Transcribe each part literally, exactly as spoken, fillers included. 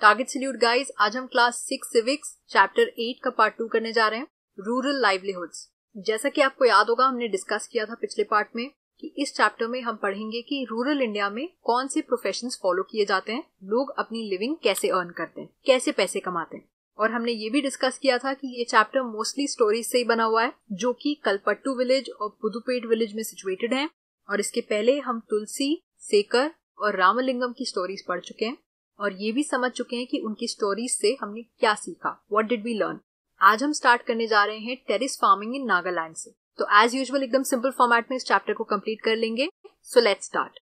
Target salute guys, आज हम class six civics chapter eight का पार्ट टू करने जा रहे हैं, रूरल लाइवलीहुड्स। जैसा कि आपको याद होगा, हमने डिस्कस किया था पिछले पार्ट में कि इस चैप्टर में हम पढ़ेंगे कि रूरल इंडिया में कौन से प्रोफेशंस फॉलो किए जाते हैं, लोग अपनी लिविंग कैसे अर्न करते हैं, कैसे पैसे कमाते हैं। और हमने ये भी डिस्कस किया था कि ये चैप्टर मोस्टली स्टोरीज से ही बना हुआ है, जो कि कलपट्टू विलेज और पुदुपेट विलेज में सिचुएटेड है। और इसके पहले हम तुलसी, सेकर और रामलिंगम की स्टोरीज पढ़ चुके हैं और ये भी समझ चुके हैं कि उनकी स्टोरीज से हमने क्या सीखा, व्हाट डिड वी लर्न। आज हम स्टार्ट करने जा रहे हैं टेरिस फार्मिंग इन नागालैंड से। तो एज यूजुअल एकदम सिंपल फॉर्मेट में इस चैप्टर को कंप्लीट कर लेंगे। So let's start.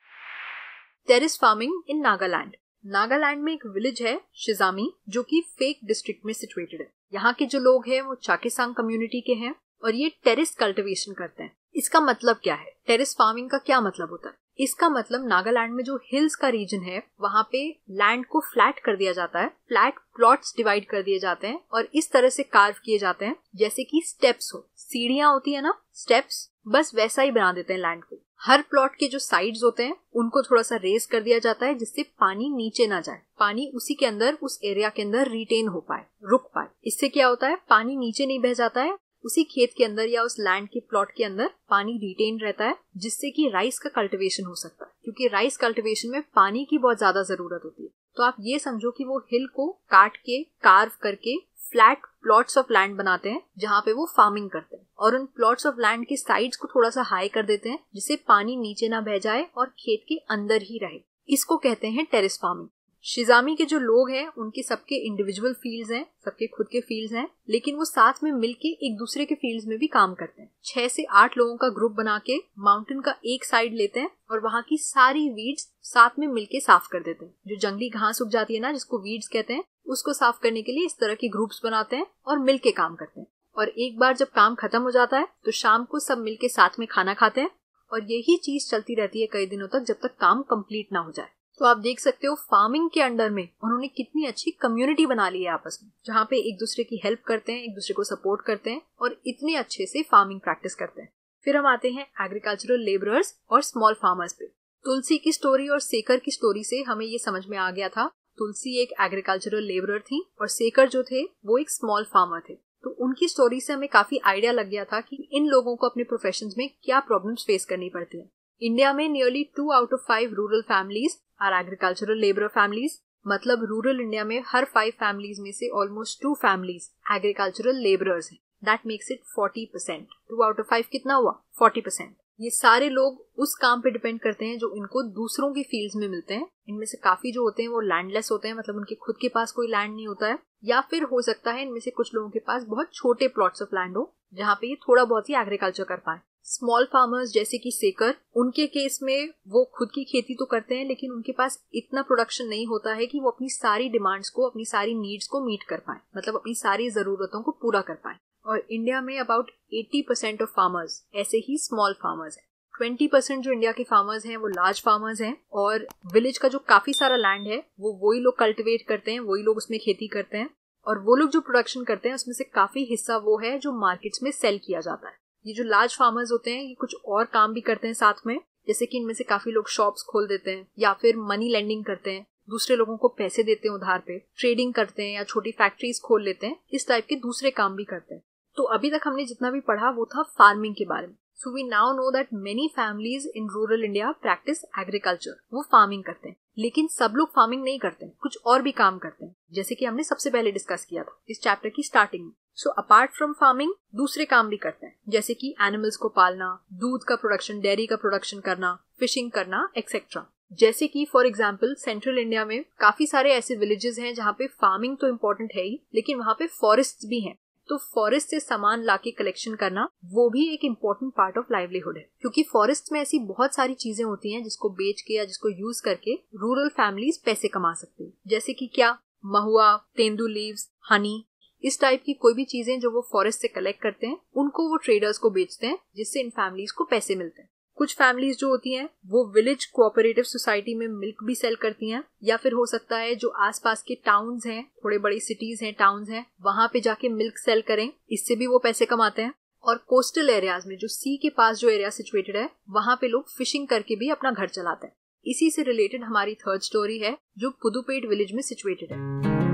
Terrace farming in Nagaland. Nagaland में एक विलेज है शिजामी, जो कि फेक डिस्ट्रिक्ट में सिचुएटेड है। यहाँ के जो लोग हैं वो चाकेसांग कम्युनिटी के हैं और ये टेरिस कल्टिवेशन करते हैं। इसका मतलब क्या है, टेरिस फार्मिंग का क्या मतलब होता है? इसका मतलब नागालैंड में जो हिल्स का रीजन है वहां पे लैंड को फ्लैट कर दिया जाता है, फ्लैट प्लॉट्स डिवाइड कर दिए जाते हैं और इस तरह से कार्व किए जाते हैं जैसे कि स्टेप्स हो, सीढ़ियां होती है ना, स्टेप्स, बस वैसा ही बना देते हैं लैंड को। हर प्लॉट के जो साइड्स होते हैं उनको थोड़ा सा रेज कर दिया जाता है जिससे पानी नीचे ना जाए, पानी उसी के अंदर, उस एरिया के अंदर रिटेन हो पाए, रुक पाए। इससे क्या होता है, पानी नीचे नहीं बह जाता है, उसी खेत के अंदर या उस लैंड के प्लॉट के अंदर पानी रिटेन रहता है, जिससे कि राइस का कल्टीवेशन हो सकता है, क्योंकि राइस कल्टीवेशन में पानी की बहुत ज्यादा जरूरत होती है। तो आप ये समझो कि वो हिल को काट के, कार्व करके फ्लैट प्लॉट्स ऑफ लैंड बनाते हैं जहाँ पे वो फार्मिंग करते हैं, और उन प्लॉट्स ऑफ लैंड के साइड्स को थोड़ा सा हाई कर देते हैं जिससे पानी नीचे ना बह जाए और खेत के अंदर ही रहे। इसको कहते हैं टेरिस फार्मिंग। शिजामी के जो लोग हैं उनके सबके इंडिविजुअल फील्ड्स हैं, सबके खुद के फील्ड्स हैं, लेकिन वो साथ में मिलके एक दूसरे के फील्ड्स में भी काम करते हैं। छह से आठ लोगों का ग्रुप बना के माउंटेन का एक साइड लेते हैं और वहां की सारी वीड्स साथ में मिलके साफ कर देते हैं। जो जंगली घास उग जाती है ना, जिसको वीड्स कहते हैं, उसको साफ करने के लिए इस तरह के ग्रुप्स बनाते हैं और मिलके काम करते हैं। और एक बार जब काम खत्म हो जाता है तो शाम को सब मिलके साथ में खाना खाते हैं और यही चीज चलती रहती है कई दिनों तक, जब तक काम कंप्लीट ना हो जाए। तो आप देख सकते हो फार्मिंग के अंडर में उन्होंने कितनी अच्छी कम्युनिटी बना ली है आपस में, जहाँ पे एक दूसरे की हेल्प करते हैं, एक दूसरे को सपोर्ट करते हैं और इतने अच्छे से फार्मिंग प्रैक्टिस करते हैं। फिर हम आते हैं एग्रीकल्चरल लेबरर्स और स्मॉल फार्मर्स पे। तुलसी की स्टोरी और सेकर की स्टोरी से हमें ये समझ में आ गया था, तुलसी एक एग्रीकल्चरल लेबरर थी और सेकर जो थे वो एक स्मॉल फार्मर थे। तो उनकी स्टोरी से हमें काफी आइडिया लग गया था कि इन लोगों को अपने प्रोफेशंस में क्या प्रॉब्लम्स फेस करनी पड़ती है। इंडिया में nearly two out of five rural families are agricultural labour families. मतलब रूरल इंडिया में हर फाइव फैमिलीज में से almost two families agricultural labourers हैं। That makes it forty percent. Two out of five कितना हुआ? Forty percent. ये सारे लोग उस काम पे डिपेंड करते हैं जो इनको दूसरों की फील्ड्स में मिलते हैं। इनमें से काफी जो होते हैं वो लैंडलेस होते हैं, मतलब उनके खुद के पास कोई लैंड नहीं होता है, या फिर हो सकता है इनमें से कुछ लोगों के पास बहुत छोटे प्लॉट्स ऑफ लैंड हो जहाँ पे ये थोड़ा बहुत ही एग्रीकल्चर कर पाए। स्मॉल फार्मर्स जैसे कि सेकर, उनके केस में वो खुद की खेती तो करते हैं लेकिन उनके पास इतना प्रोडक्शन नहीं होता है कि वो अपनी सारी डिमांड्स को, अपनी सारी नीड्स को मीट कर पाए, मतलब अपनी सारी जरूरतों को पूरा कर पाए। और इंडिया में about eighty percent of farmers ऐसे ही स्मॉल फार्मर्स हैं। ट्वेंटी परसेंट जो इंडिया के फार्मर्स हैं वो लार्ज फार्मर्स हैं, और विलेज का जो काफी सारा लैंड है वो वही लोग कल्टिवेट करते हैं, वही लोग उसमें खेती करते हैं, और वो लोग जो प्रोडक्शन करते हैं उसमें से काफी हिस्सा वो है जो मार्केट्स में सेल किया जाता है। ये जो लार्ज फार्मर्स होते हैं ये कुछ और काम भी करते हैं साथ में, जैसे कि इनमें से काफी लोग शॉप्स खोल देते हैं या फिर मनी लेंडिंग करते हैं, दूसरे लोगों को पैसे देते हैं उधार पे, ट्रेडिंग करते हैं या छोटी फैक्ट्रीज खोल लेते हैं, इस टाइप के दूसरे काम भी करते हैं। तो अभी तक हमने जितना भी पढ़ा वो था फार्मिंग के बारे में। So we now know that many families in rural India practise agriculture. वो फार्मिंग करते हैं, लेकिन सब लोग फार्मिंग नहीं करते हैं, कुछ और भी काम करते हैं, जैसे कि हमने सबसे पहले डिस्कस किया था इस चैप्टर की स्टार्टिंग में। सो अपार्ट फ्रॉम फार्मिंग दूसरे काम भी करते हैं, जैसे कि एनिमल्स को पालना, दूध का प्रोडक्शन, डेयरी का प्रोडक्शन करना, फिशिंग करना, एक्सेट्रा। जैसे कि फॉर एग्जाम्पल सेंट्रल इंडिया में काफी सारे ऐसे विलेजेस हैं जहाँ पे फार्मिंग तो इम्पोर्टेंट है ही, लेकिन वहाँ पे फॉरेस्ट भी हैं। तो फॉरेस्ट से सामान लाके कलेक्शन करना वो भी एक इम्पोर्टेंट पार्ट ऑफ लाइवलीहुड है, क्योंकि फॉरेस्ट में ऐसी बहुत सारी चीजें होती हैं जिसको बेच के या जिसको यूज करके रूरल फैमिलीज पैसे कमा सकती है। जैसे कि क्या, महुआ, तेंदू लीव्स, हनी, इस टाइप की कोई भी चीजें जो वो फॉरेस्ट से कलेक्ट करते हैं उनको वो ट्रेडर्स को बेचते हैं, जिससे इन फैमिलीज को पैसे मिलते हैं। कुछ फैमिलीज जो होती हैं वो विलेज कोऑपरेटिव सोसाइटी में मिल्क भी सेल करती हैं, या फिर हो सकता है जो आसपास के टाउन्स हैं, थोड़े बड़ी सिटीज हैं, टाउन्स हैं, वहां पे जाके मिल्क सेल करें, इससे भी वो पैसे कमाते हैं। और कोस्टल एरियाज में, जो सी के पास जो एरिया सिचुएटेड है, वहां पे लोग फिशिंग करके भी अपना घर चलाते हैं। इसी से रिलेटेड हमारी थर्ड स्टोरी है जो पुदुपेट विलेज में सिचुएटेड है।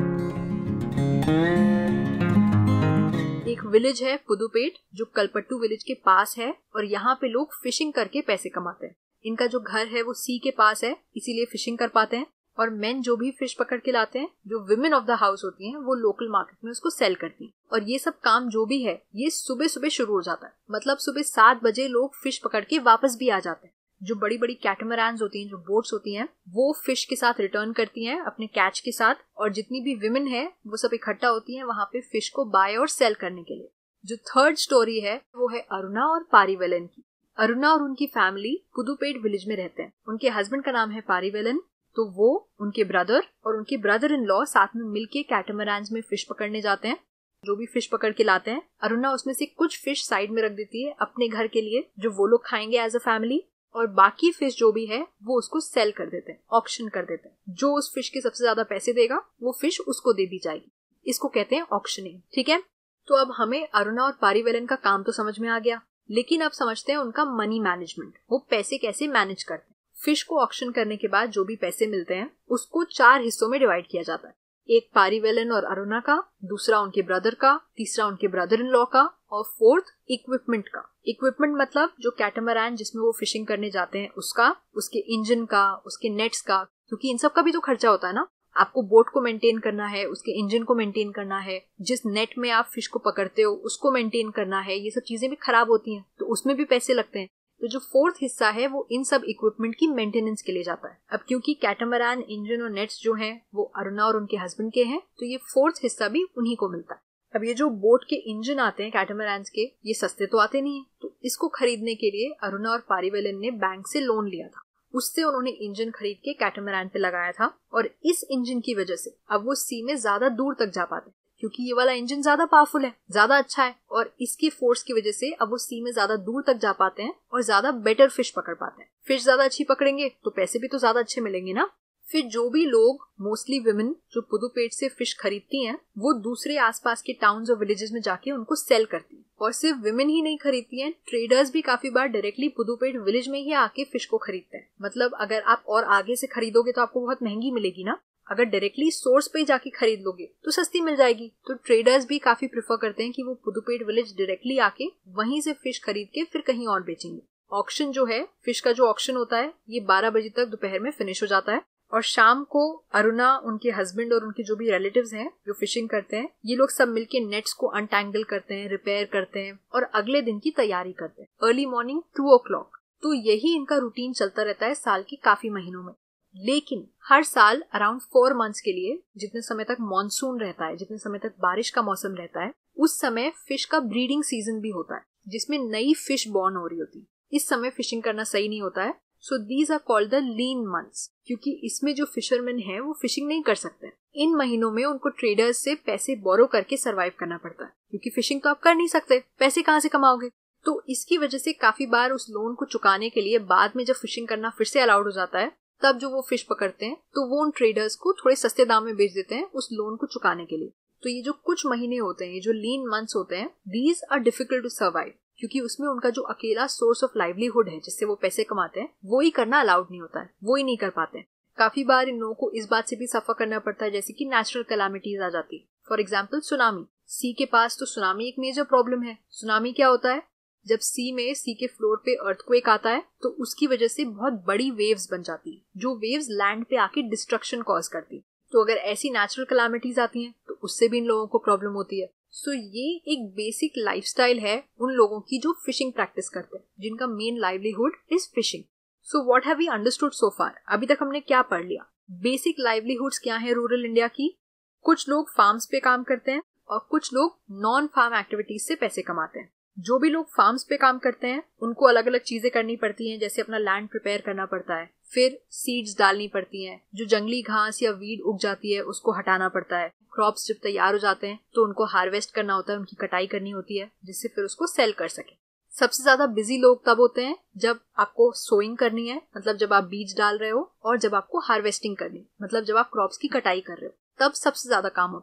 एक विलेज है पुदुपेट जो कलपट्टू विलेज के पास है और यहाँ पे लोग फिशिंग करके पैसे कमाते हैं। इनका जो घर है वो सी के पास है, इसीलिए फिशिंग कर पाते हैं। और मेन जो भी फिश पकड़ के लाते हैं, जो विमेन ऑफ द हाउस होती हैं, वो लोकल मार्केट में उसको सेल करती हैं। और ये सब काम जो भी है ये सुबह सुबह शुरू हो जाता है। मतलब सुबह सात बजे लोग फिश पकड़ के वापस भी आ जाते हैं। जो बड़ी बड़ी कैटमरान्स होती हैं, जो बोट्स होती हैं, वो फिश के साथ रिटर्न करती हैं अपने कैच के साथ। और जितनी भी विमेन है वो सब इकट्ठा होती हैं वहां पे फिश को बाय और सेल करने के लिए। जो थर्ड स्टोरी है वो है अरुणा और पारीवेलन की। अरुणा और उनकी फैमिली पुदुपेट विलेज में रहते हैं। उनके हस्बैंड का नाम है पारीवेलन, तो वो, उनके ब्रदर और उनके ब्रदर इन लॉ साथ में मिलके कैटमरान्स में फिश पकड़ने जाते हैं। जो भी फिश पकड़ के लाते हैं, अरुणा उसमें से कुछ फिश साइड में रख देती है अपने घर के लिए, जो वो लोग खाएंगे एज अ फैमिली। और बाकी फिश जो भी है वो उसको सेल कर देते हैं, ऑक्शन कर देते हैं। जो उस फिश के सबसे ज्यादा पैसे देगा वो फिश उसको दे दी जाएगी। इसको कहते हैं ऑक्शनिंग। ठीक है, तो अब हमें अरुणा और पारीवेलन का काम तो समझ में आ गया, लेकिन अब समझते हैं उनका मनी मैनेजमेंट। वो पैसे कैसे मैनेज करते हैं। फिश को ऑक्शन करने के बाद जो भी पैसे मिलते हैं उसको चार हिस्सों में डिवाइड किया जाता है। एक पारीवेलन और अरुणा का, दूसरा उनके ब्रदर का, तीसरा उनके ब्रदर इन लॉ का, और फोर्थ इक्विपमेंट का। इक्विपमेंट मतलब जो कैटमरान जिसमें वो फिशिंग करने जाते हैं उसका, उसके इंजन का, उसके नेट्स का, क्योंकि इन सब का भी तो खर्चा होता है ना। आपको बोट को मेंटेन करना है, उसके इंजन को मेंटेन करना है, जिस नेट में आप फिश को पकड़ते हो उसको मेंटेन करना है। ये सब चीजें भी खराब होती हैं तो उसमें भी पैसे लगते हैं। तो जो फोर्थ हिस्सा है वो इन सब इक्विपमेंट की मेंटेनेंस के लिए जाता है। अब क्योंकि कैटमरान इंजन और नेट्स जो हैं वो अरुणा और उनके हस्बैंड के हैं, तो ये फोर्थ हिस्सा भी उन्हीं को मिलता है। अब ये जो बोट के इंजन आते हैं कैटमरान्स के, ये सस्ते तो आते नहीं है, तो इसको खरीदने के लिए अरुणा और पारीवेलन ने बैंक से लोन लिया था। उससे उन्होंने इंजन खरीद के कैटमरान पे लगाया था। और इस इंजन की वजह से अब वो सी में ज्यादा दूर तक जा पाते हैं, क्योंकि ये वाला इंजन ज्यादा पावरफुल है, ज्यादा अच्छा है। और इसकी फोर्स की वजह से अब वो सी में ज्यादा दूर तक जा पाते हैं और ज्यादा बेटर फिश पकड़ पाते हैं। फिश ज्यादा अच्छी पकड़ेंगे तो पैसे भी तो ज्यादा अच्छे मिलेंगे ना। फिर जो भी लोग, मोस्टली विमेन, जो पुदुपेट से फिश खरीदती हैं, वो दूसरे आसपास के टाउन्स और विलेजेस में जाके उनको सेल करती हैं। और सिर्फ विमेन ही नहीं खरीदती हैं, ट्रेडर्स भी काफी बार डायरेक्टली पुदुपेट विलेज में ही आके फिश को खरीदते हैं। मतलब अगर आप और आगे से खरीदोगे तो आपको बहुत महंगी मिलेगी ना। अगर डायरेक्टली सोर्स पे जाके खरीद लोगे तो सस्ती मिल जाएगी। तो ट्रेडर्स भी काफी प्रेफर करते हैं कि वो पुदुपेट विलेज डायरेक्टली आके वहीं से फिश खरीद के फिर कहीं और बेचेंगे। ऑक्शन जो है, फिश का जो ऑक्शन होता है, ये बारह बजे तक दोपहर में फिनिश हो जाता है। और शाम को अरुणा, उनके हस्बैंड और उनके जो भी रिलेटिव्स हैं जो फिशिंग करते हैं, ये लोग सब मिलके नेट्स को अनटैंगल करते हैं, रिपेयर करते हैं और अगले दिन की तैयारी करते हैं early morning two o'clock. तो यही इनका रूटीन चलता रहता है साल के काफी महीनों में। लेकिन हर साल अराउंड फोर मंथ्स के लिए, जितने समय तक मॉनसून रहता है, जितने समय तक बारिश का मौसम रहता है, उस समय फिश का ब्रीडिंग सीजन भी होता है, जिसमें नई फिश बॉर्न हो रही होती है। इस समय फिशिंग करना सही नहीं होता है। So these are called the lean months, क्योंकि इसमें जो फिशरमैन है वो फिशिंग नहीं कर सकते। इन महीनों में उनको ट्रेडर्स से पैसे बोरो करके सरवाइव करना पड़ता है, क्योंकि फिशिंग तो आप कर नहीं सकते, पैसे कहाँ से कमाओगे। तो इसकी वजह से काफी बार उस लोन को चुकाने के लिए बाद में जब फिशिंग करना फिर से अलाउड हो जाता है, तब जो वो फिश पकड़ते हैं तो वो उन ट्रेडर्स को थोड़े सस्ते दाम में बेच देते हैं उस लोन को चुकाने के लिए। तो ये जो कुछ महीने होते हैं, ये जो लीन मंथ्स होते हैं, these are difficult to survive, क्योंकि उसमें उनका जो अकेला सोर्स ऑफ लाइवलीहुड है जिससे वो पैसे कमाते हैं, वो ही करना अलाउड नहीं होता है, वो ही नहीं कर पाते हैं। काफी बार इन लोगों को इस बात से भी सफर करना पड़ता है, जैसे कि नेचुरल कैलामिटीज आ जाती है। For example tsunami. सी के पास तो सुनामी एक मेजर प्रॉब्लम है। सुनामी क्या होता है? जब सी में, सी के फ्लोर पे अर्थक्वेक आता है तो उसकी वजह से बहुत बड़ी वेव्स बन जाती है, जो वेव्स लैंड पे आके डिस्ट्रक्शन कॉज करती है। तो अगर ऐसी नेचुरल कैलामिटीज आती हैं तो उससे भी इन लोगों को प्रॉब्लम होती है। सो so, ये एक बेसिक लाइफस्टाइल है उन लोगों की जो फिशिंग प्रैक्टिस करते हैं, जिनका main livelihood is fishing. So what have we understood so far? अभी तक हमने क्या पढ़ लिया? बेसिक लाइवलीहुड्स क्या है रूरल इंडिया की? कुछ लोग फार्म्स पे काम करते हैं और कुछ लोग नॉन फार्म एक्टिविटीज से पैसे कमाते हैं। जो भी लोग फार्म्स पे काम करते हैं उनको अलग अलग चीजें करनी पड़ती हैं, जैसे अपना लैंड प्रिपेयर करना पड़ता है, फिर सीड्स डालनी पड़ती हैं, जो जंगली घास या वीड उग जाती है उसको हटाना पड़ता है, क्रॉप्स जब तैयार हो जाते हैं तो उनको हार्वेस्ट करना होता है, उनकी कटाई करनी होती है जिससे फिर उसको सेल कर सके। सबसे ज्यादा बिजी लोग तब होते हैं जब आपको सोइंग करनी है, मतलब जब आप बीज डाल रहे हो, और जब आपको हार्वेस्टिंग करनी है, मतलब जब आप क्रॉप्स की कटाई कर रहे हो, तब सबसे ज्यादा काम होता है।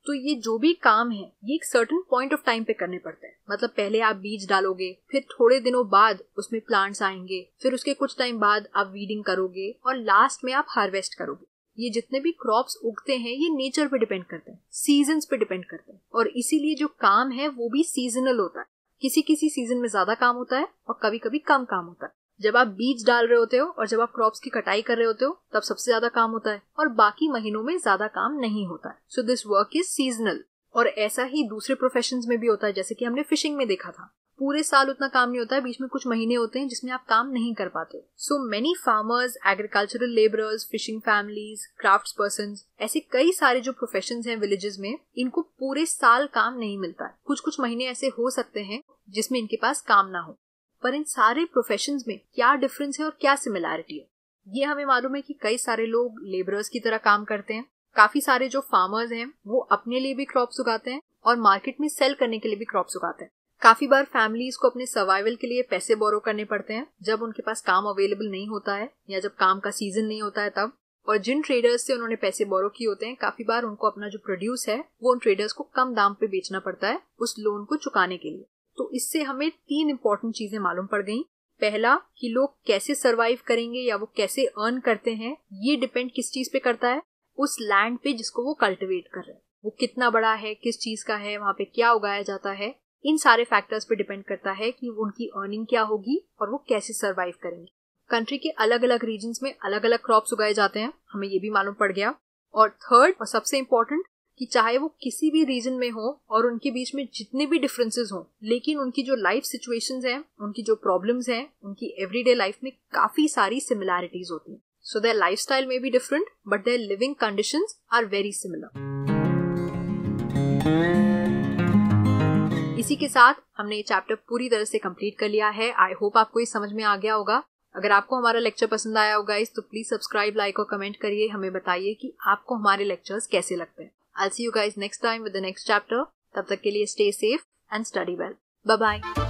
तो ये जो भी काम है ये एक सर्टेन पॉइंट ऑफ टाइम पे करने पड़ते हैं। मतलब पहले आप बीज डालोगे, फिर थोड़े दिनों बाद उसमें प्लांट्स आएंगे, फिर उसके कुछ टाइम बाद आप वीडिंग करोगे और लास्ट में आप हार्वेस्ट करोगे। ये जितने भी क्रॉप्स उगते हैं ये नेचर पे डिपेंड करते हैं, सीजन्स पे डिपेंड करते हैं, और इसीलिए जो काम है वो भी सीजनल होता है। किसी किसी सीजन में ज्यादा काम होता है और कभी कभी कम काम होता है। जब आप बीज डाल रहे होते हो और जब आप क्रॉप्स की कटाई कर रहे होते हो तब सबसे ज्यादा काम होता है और बाकी महीनों में ज्यादा काम नहीं होता है। So this work is seasonal. और ऐसा ही दूसरे प्रोफेशंस में भी होता है, जैसे कि हमने फिशिंग में देखा था। पूरे साल उतना काम नहीं होता है, बीच में कुछ महीने होते हैं जिसमें आप काम नहीं कर पाते। So many farmers, agricultural labourers, fishing families, crafts persons, ऐसे कई सारे जो प्रोफेशंस हैं विलेजेस में, इनको पूरे साल काम नहीं मिलता है। कुछ कुछ महीने ऐसे हो सकते हैं जिसमें इनके पास काम ना हो। पर इन सारे प्रोफेशंस में क्या डिफरेंस है और क्या सिमिलैरिटी है, ये हमें मालूम है कि कई सारे लोग लेबरर्स की तरह काम करते हैं। काफी सारे जो फार्मर्स हैं वो अपने लिए भी क्रॉप्स उगाते हैं और मार्केट में सेल करने के लिए भी क्रॉप्स उगाते हैं। काफी बार फैमिलीज को अपने सर्वाइवल के लिए पैसे बोरो करने पड़ते हैं जब उनके पास काम अवेलेबल नहीं होता है या जब काम का सीजन नहीं होता है तब। और जिन ट्रेडर्स से उन्होंने पैसे बोरो किए होते हैं, काफी बार उनको अपना जो प्रोड्यूस है वो उन ट्रेडर्स को कम दाम पे बेचना पड़ता है उस लोन को चुकाने के लिए। तो इससे हमें तीन इंपॉर्टेंट चीजें मालूम पड़ गई। पहला कि लोग कैसे सरवाइव करेंगे या वो कैसे अर्न करते हैं, ये डिपेंड किस चीज पे करता है, उस लैंड पे जिसको वो कल्टिवेट कर रहे हैं। वो कितना बड़ा है, किस चीज का है, वहां पे क्या उगाया जाता है, इन सारे फैक्टर्स पे डिपेंड करता है कि उनकी अर्निंग क्या होगी और वो कैसे सरवाइव करेंगे। कंट्री के अलग अलग रीजन्स में अलग अलग क्रॉप्स उगाए जाते हैं, हमें ये भी मालूम पड़ गया। और थर्ड और सबसे इम्पोर्टेंट कि चाहे वो किसी भी रीजन में हो और उनके बीच में जितने भी डिफरेंसेस हों, लेकिन उनकी जो लाइफ सिचुएशंस हैं, उनकी जो प्रॉब्लम्स हैं, उनकी एवरीडे लाइफ में काफी सारी सिमिलैरिटीज होती हैं। सो देयर लाइफस्टाइल में be different but their living conditions are very similar. इसी के साथ हमने ये चैप्टर पूरी तरह से कंप्लीट कर लिया है। आई होप आपको ये समझ में आ गया होगा। अगर आपको हमारा लेक्चर पसंद आया होगा इस तो प्लीज सब्सक्राइब, लाइक और कमेंट करिए। हमें बताइए कि आपको हमारे लेक्चर्स कैसे लगते हैं। I'll see you guys next time with the next chapter. तब तक के लिए stay safe and study well. Bye bye.